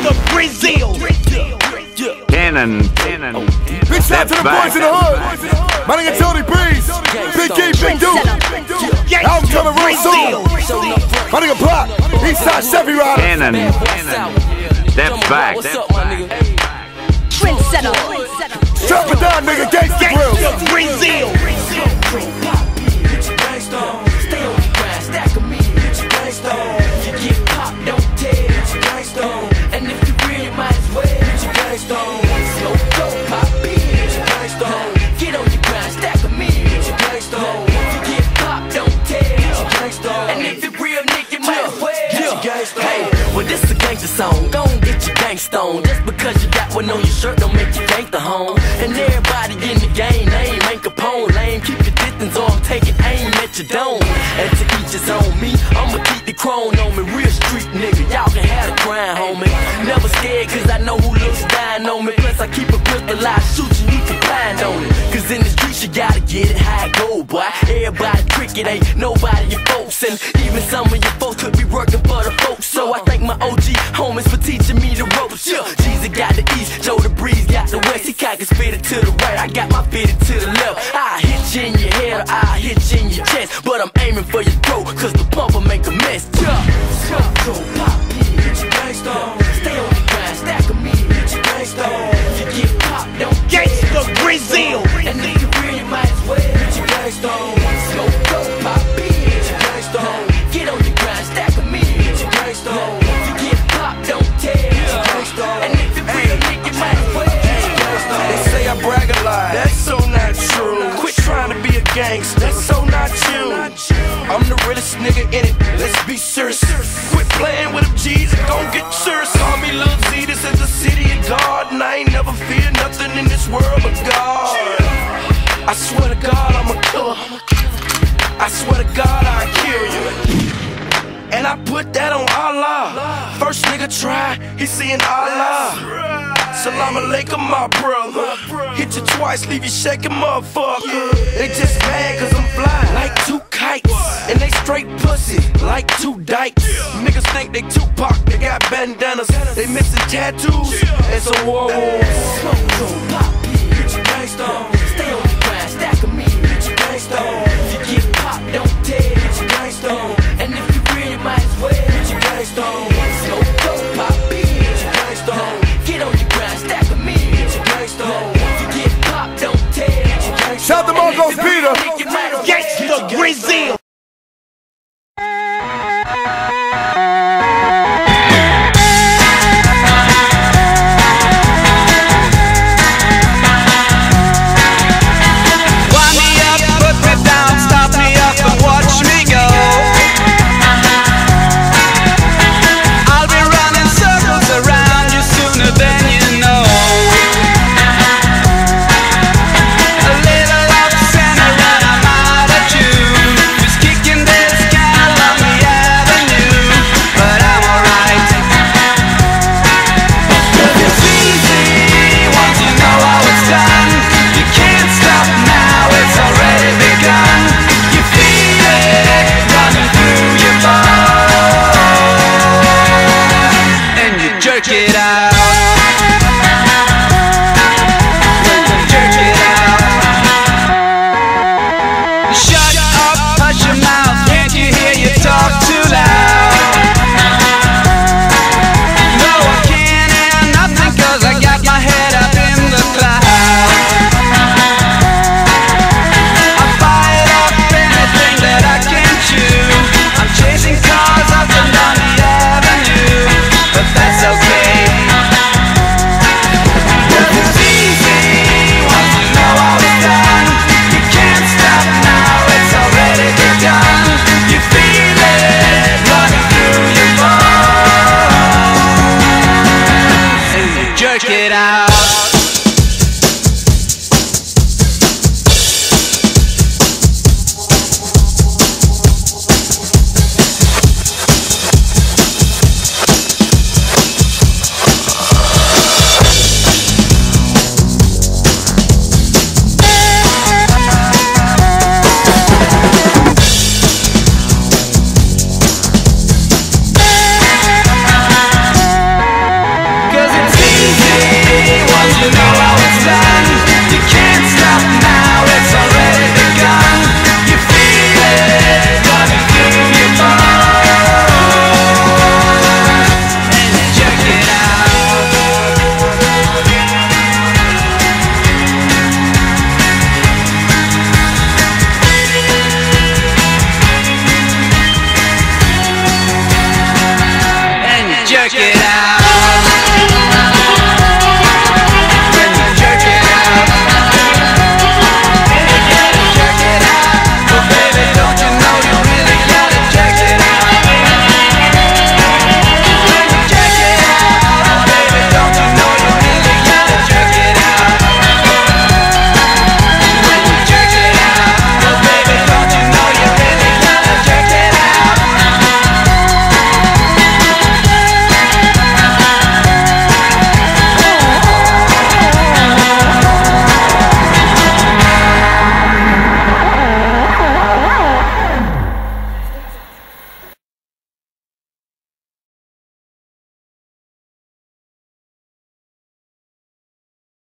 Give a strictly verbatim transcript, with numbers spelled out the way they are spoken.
Gangsta Brazil. Cannon, Cannon. Big shout to the boys in the hood. My nigga Tony Breeze, Big E, Big Duke. Album coming real soon. My nigga Block, Eastside Chevy Rider. Cannon, Cannon. Step back. Trendsetter. Strap it down, nigga. Gangsta Grill. Gangsta Brazil. Stay on the grind, stack of me, hit your gangsta. You get popped, don't tear, hit your gangsta. And if you real, you might as well hit your gangsta. Slow go, pop beat, hit your gangsta. Get on your grind, stack of me, hit your gangsta. You get popped, don't tear, hit your gangsta. And if you real, nigga, you might as well hit your gangsta. Hey, well this a gangsta song, gon' get your gangsta on. Just because you got one on your shirt don't make you gangsta home. And everybody in the game, name ain't Capone. Lame, keep your distance or I'm taking aim at your dome. And to each his own, me, I'ma keep the chrome on me. Real street nigga, y'all can have the grind, homie. Never scared cause I know who looks dying on me. Plus I keep a pistol, I shoot you, you can blind on it. Cause in the streets you gotta get it how it go, boy. Everybody cricket, ain't nobody your folks. And even some of your folks could be working for the folks. So I thank my O G homies for teaching me the ropes. Yeah, Jesus got the east, Joe the Breeze got the west. He cock his fitted to the right, I got my fitted to the left. I hit you in your head or I hit you in your chest, but I'm aiming for your throat, cause the pumper make a mess. Yeah, go pop, hit your gangsta. Stay on the grind, stack of me, hit your gangsta. You get popped, don't Gangsta Brazil. and if you real, you might as well hit your gangsta. Slow go, pop, hit your gangsta. Get on your grind, stack of me, hit your gangsta. You get popped, don't tear, hit your gangsta. And if you real, nigga, you might as well hit your gangsta. They say I brag a lot, that's so not true. Quit trying to be a gangster, that's so not you. I'm the realest nigga in it, let's be serious. Quit playing with them G's and gon' get serious. Call me Lil Z, this is the city of God, and I ain't never feared nothing in this world but God. I swear to God I'm a killer, I swear to God I'll kill you. And I put that on Allah. First nigga try, he seeing Allah. Salam alaikum, my brother. Hit you twice, leave you shaking, motherfucker. They just mad cause I'm fly like two kites, and they straight pussy like two dykes. Niggas think they Tupac, they got bandanas. They missing tattoos and some war wounds. Slow go, pop, hit your gangsta. Stay on the grind, stack of me, hit your gangsta. You get popped, don't tear, hit your gangsta. And if you real, you might as well hit your gangsta. Slow go, pop, hit your gangsta. Get on your grind, stack of me, hit your gangsta. You get popped, don't tear, hit your gangsta. Shout to Marcos Peter. Gangsta Brazil. Wind me up, put me down, stop me up and watch me go. I'll be running circles around you sooner than you know. A little off center and I'm out at you, just kicking this can along the avenue. But I'm alright. It's easy once you know how it's done. You can't stop now, it's already begun. You feel it running through your bones, and you jerk it out. Jerk it out. Shut up, hush your mouth, can't you hear you talk too loud? No, I can't hear nothing cause I got my head up in the clouds. I fired up anything that I can chew. I'm chasing cars up and down the avenue, but that's okay. jerk it.